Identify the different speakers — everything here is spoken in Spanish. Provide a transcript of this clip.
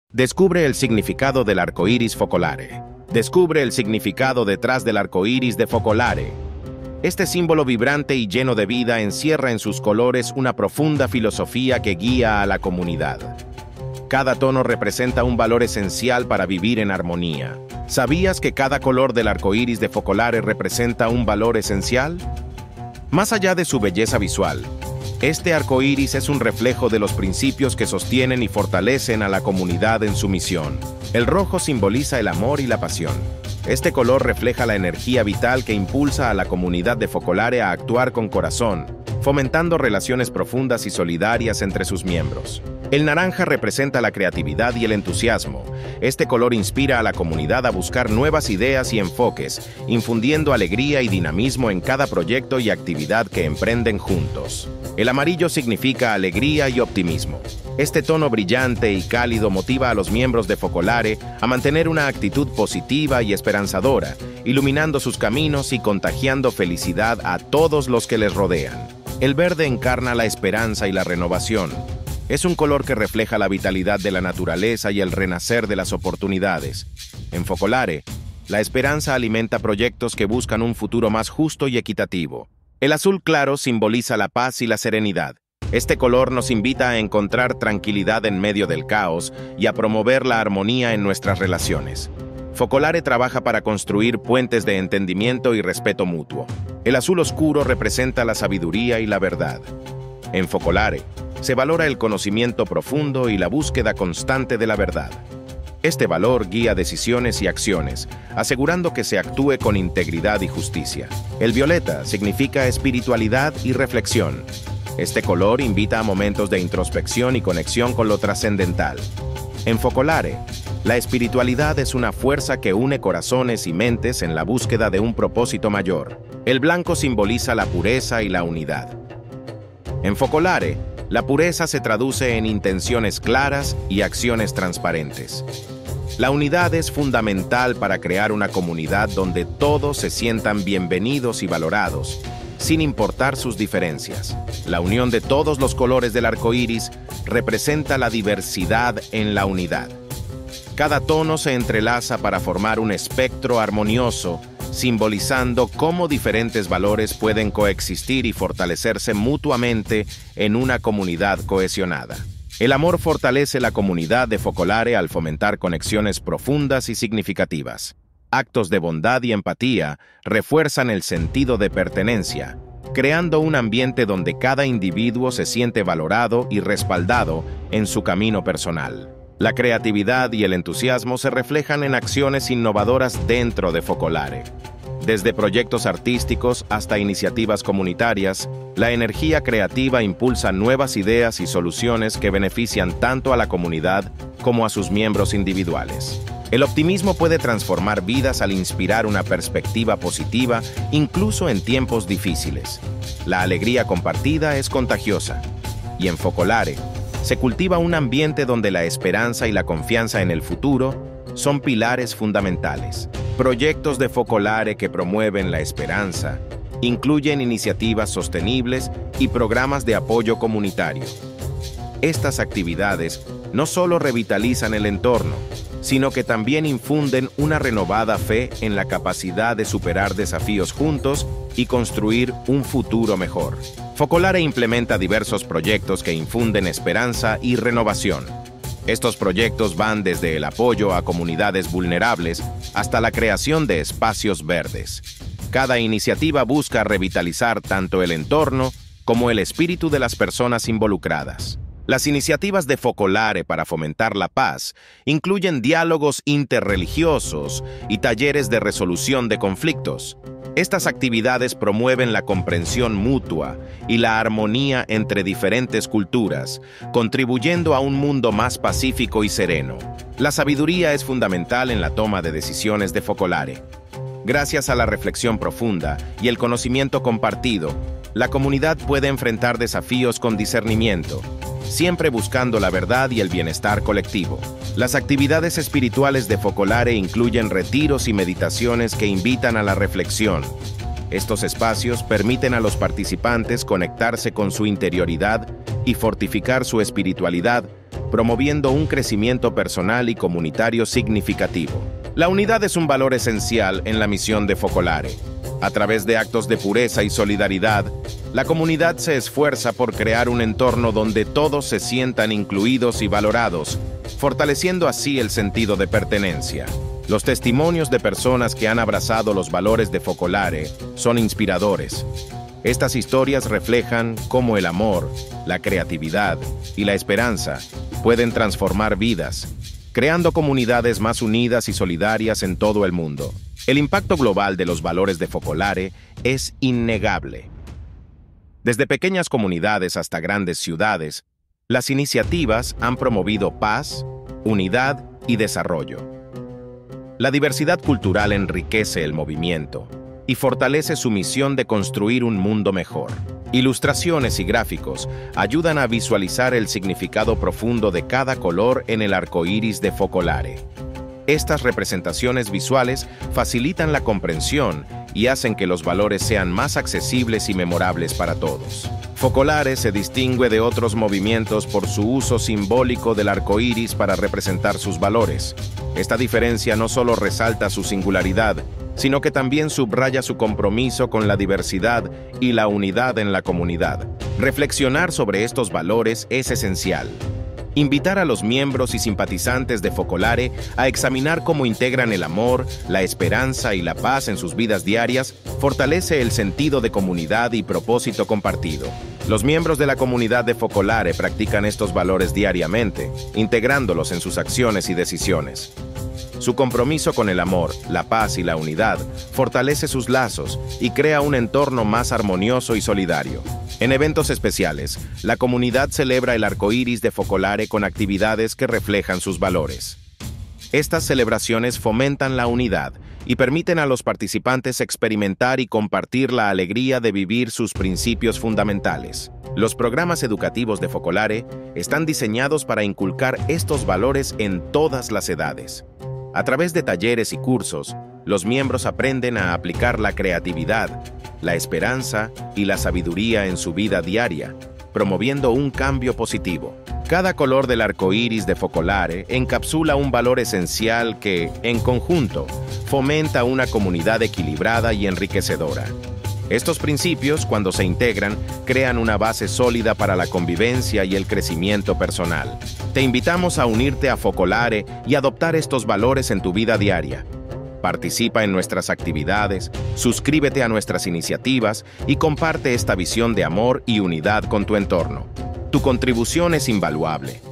Speaker 1: Descubre el significado del arco iris focolare. Descubre el significado detrás del arco iris de Focolare. Este símbolo vibrante y lleno de vida encierra en sus colores una profunda filosofía que guía a la comunidad. Cada tono representa un valor esencial para vivir en armonía. ¿Sabías que cada color del arco iris de Focolare representa un valor esencial? Más allá de su belleza visual, este arco iris es un reflejo de los principios que sostienen y fortalecen a la comunidad en su misión. El rojo simboliza el amor y la pasión. Este color refleja la energía vital que impulsa a la comunidad de Focolare a actuar con corazón, fomentando relaciones profundas y solidarias entre sus miembros. El naranja representa la creatividad y el entusiasmo. Este color inspira a la comunidad a buscar nuevas ideas y enfoques, infundiendo alegría y dinamismo en cada proyecto y actividad que emprenden juntos. El amarillo significa alegría y optimismo. Este tono brillante y cálido motiva a los miembros de Focolare a mantener una actitud positiva y esperanzadora, iluminando sus caminos y contagiando felicidad a todos los que les rodean. El verde encarna la esperanza y la renovación. Es un color que refleja la vitalidad de la naturaleza y el renacer de las oportunidades. En Focolare, la esperanza alimenta proyectos que buscan un futuro más justo y equitativo. El azul claro simboliza la paz y la serenidad. Este color nos invita a encontrar tranquilidad en medio del caos y a promover la armonía en nuestras relaciones. Focolare trabaja para construir puentes de entendimiento y respeto mutuo. El azul oscuro representa la sabiduría y la verdad. En Focolare, se valora el conocimiento profundo y la búsqueda constante de la verdad. Este valor guía decisiones y acciones, asegurando que se actúe con integridad y justicia. El violeta significa espiritualidad y reflexión. Este color invita a momentos de introspección y conexión con lo trascendental. En Focolare, la espiritualidad es una fuerza que une corazones y mentes en la búsqueda de un propósito mayor. El blanco simboliza la pureza y la unidad. En Focolare, la pureza se traduce en intenciones claras y acciones transparentes. La unidad es fundamental para crear una comunidad donde todos se sientan bienvenidos y valorados, sin importar sus diferencias. La unión de todos los colores del arco iris representa la diversidad en la unidad. Cada tono se entrelaza para formar un espectro armonioso, simbolizando cómo diferentes valores pueden coexistir y fortalecerse mutuamente en una comunidad cohesionada. El amor fortalece la comunidad de Focolare al fomentar conexiones profundas y significativas. Actos de bondad y empatía refuerzan el sentido de pertenencia, creando un ambiente donde cada individuo se siente valorado y respaldado en su camino personal. La creatividad y el entusiasmo se reflejan en acciones innovadoras dentro de Focolare. Desde proyectos artísticos hasta iniciativas comunitarias, la energía creativa impulsa nuevas ideas y soluciones que benefician tanto a la comunidad como a sus miembros individuales. El optimismo puede transformar vidas al inspirar una perspectiva positiva, incluso en tiempos difíciles. La alegría compartida es contagiosa. Y en Focolare, se cultiva un ambiente donde la esperanza y la confianza en el futuro son pilares fundamentales. Proyectos de Focolare que promueven la esperanza incluyen iniciativas sostenibles y programas de apoyo comunitario. Estas actividades no solo revitalizan el entorno, sino que también infunden una renovada fe en la capacidad de superar desafíos juntos y construir un futuro mejor. Focolare implementa diversos proyectos que infunden esperanza y renovación. Estos proyectos van desde el apoyo a comunidades vulnerables hasta la creación de espacios verdes. Cada iniciativa busca revitalizar tanto el entorno como el espíritu de las personas involucradas. Las iniciativas de Focolare para fomentar la paz incluyen diálogos interreligiosos y talleres de resolución de conflictos. Estas actividades promueven la comprensión mutua y la armonía entre diferentes culturas, contribuyendo a un mundo más pacífico y sereno. La sabiduría es fundamental en la toma de decisiones de Focolare. Gracias a la reflexión profunda y el conocimiento compartido, la comunidad puede enfrentar desafíos con discernimiento, siempre buscando la verdad y el bienestar colectivo. Las actividades espirituales de Focolare incluyen retiros y meditaciones que invitan a la reflexión. Estos espacios permiten a los participantes conectarse con su interioridad y fortificar su espiritualidad, promoviendo un crecimiento personal y comunitario significativo. La unidad es un valor esencial en la misión de Focolare. A través de actos de pureza y solidaridad, la comunidad se esfuerza por crear un entorno donde todos se sientan incluidos y valorados, fortaleciendo así el sentido de pertenencia. Los testimonios de personas que han abrazado los valores de Focolare son inspiradores. Estas historias reflejan cómo el amor, la creatividad y la esperanza pueden transformar vidas, creando comunidades más unidas y solidarias en todo el mundo. El impacto global de los valores de Focolare es innegable. Desde pequeñas comunidades hasta grandes ciudades, las iniciativas han promovido paz, unidad y desarrollo. La diversidad cultural enriquece el movimiento y fortalece su misión de construir un mundo mejor. Ilustraciones y gráficos ayudan a visualizar el significado profundo de cada color en el arco iris de Focolare. Estas representaciones visuales facilitan la comprensión y hacen que los valores sean más accesibles y memorables para todos. Focolare se distingue de otros movimientos por su uso simbólico del arco iris para representar sus valores. Esta diferencia no solo resalta su singularidad, sino que también subraya su compromiso con la diversidad y la unidad en la comunidad. Reflexionar sobre estos valores es esencial. Invitar a los miembros y simpatizantes de Focolare a examinar cómo integran el amor, la esperanza y la paz en sus vidas diarias fortalece el sentido de comunidad y propósito compartido. Los miembros de la comunidad de Focolare practican estos valores diariamente, integrándolos en sus acciones y decisiones. Su compromiso con el amor, la paz y la unidad fortalece sus lazos y crea un entorno más armonioso y solidario. En eventos especiales, la comunidad celebra el arco iris de Focolare con actividades que reflejan sus valores. Estas celebraciones fomentan la unidad y permiten a los participantes experimentar y compartir la alegría de vivir sus principios fundamentales. Los programas educativos de Focolare están diseñados para inculcar estos valores en todas las edades. A través de talleres y cursos, los miembros aprenden a aplicar la creatividad, la esperanza y la sabiduría en su vida diaria, promoviendo un cambio positivo. Cada color del arco iris de Focolare encapsula un valor esencial que, en conjunto, fomenta una comunidad equilibrada y enriquecedora. Estos principios, cuando se integran, crean una base sólida para la convivencia y el crecimiento personal. Te invitamos a unirte a Focolare y adoptar estos valores en tu vida diaria. Participa en nuestras actividades, suscríbete a nuestras iniciativas y comparte esta visión de amor y unidad con tu entorno. Tu contribución es invaluable.